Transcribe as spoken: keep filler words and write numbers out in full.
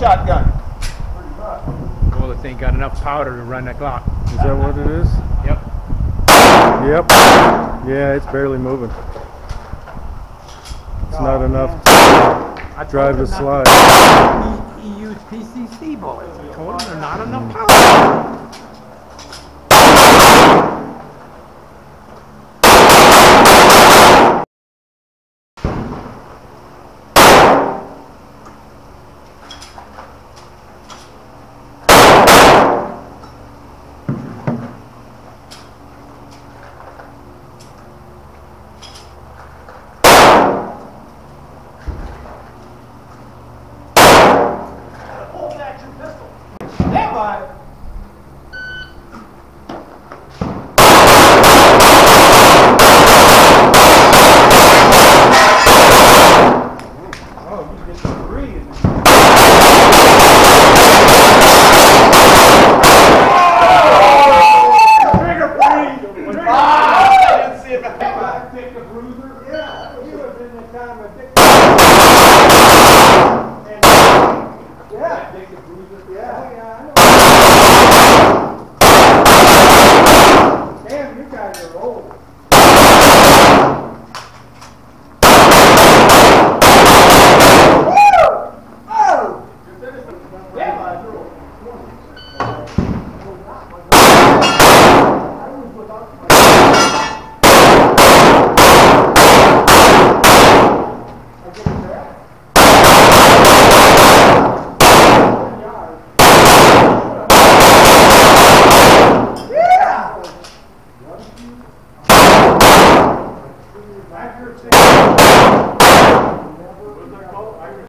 shotgun. Bullets ain't got enough powder to run that clock. Is that what it is? Yep. Yep. Yeah, it's barely moving. It's Oh, not enough I to drive the told him not slide. to- He, he used P C C bullets. I told him there's not enough powder. Stand by. Oh, you get to breathe. Trigger breathe. Ah, I didn't see it. Take the bruiser. Yeah, he was in the time of Dick. Yeah, take the bruiser. Yeah, yeah. Damn, you guys are old. Accuracy.